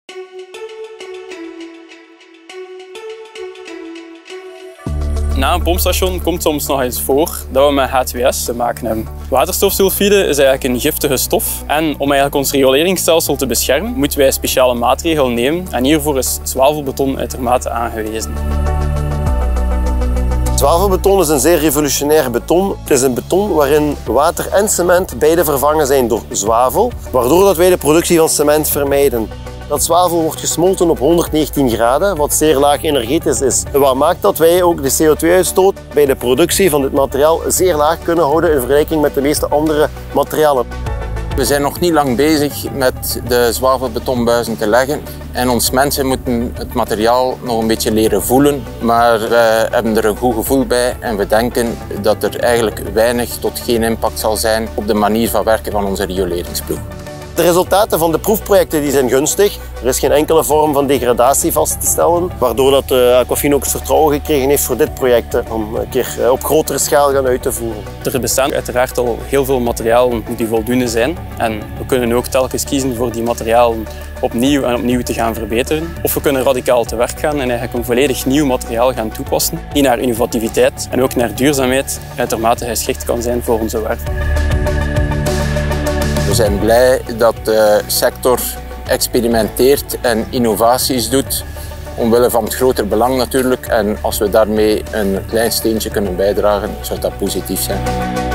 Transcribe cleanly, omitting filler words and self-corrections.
Na een pompstation komt soms nog eens voor dat we met H2S te maken hebben. Waterstofsulfide is eigenlijk een giftige stof en om eigenlijk ons rioleringsstelsel te beschermen moeten wij speciale maatregelen nemen en hiervoor is zwavelbeton uitermate aangewezen. Zwavelbeton is een zeer revolutionair beton. Het is een beton waarin water en cement beide vervangen zijn door zwavel, waardoor dat wij de productie van cement vermijden. Dat zwavel wordt gesmolten op 119 graden, wat zeer laag energetisch is. Wat maakt dat wij ook de CO2-uitstoot bij de productie van dit materiaal zeer laag kunnen houden in vergelijking met de meeste andere materialen. We zijn nog niet lang bezig met de zwavelbetonbuizen te leggen en ons mensen moeten het materiaal nog een beetje leren voelen, maar we hebben er een goed gevoel bij en we denken dat er eigenlijk weinig tot geen impact zal zijn op de manier van werken van onze rioleringsploeg. De resultaten van de proefprojecten zijn gunstig. Er is geen enkele vorm van degradatie vast te stellen, waardoor dat Aquafin ook het vertrouwen gekregen heeft voor dit project om een keer op grotere schaal gaan uit te voeren. Er bestaan uiteraard al heel veel materialen die voldoende zijn en we kunnen ook telkens kiezen voor die materialen opnieuw en opnieuw te gaan verbeteren. Of we kunnen radicaal te werk gaan en eigenlijk een volledig nieuw materiaal gaan toepassen, die naar innovativiteit en ook naar duurzaamheid uitermate geschikt kan zijn voor onze werf. We zijn blij dat de sector experimenteert en innovaties doet, omwille van het grotere belang natuurlijk. En als we daarmee een klein steentje kunnen bijdragen, zou dat positief zijn.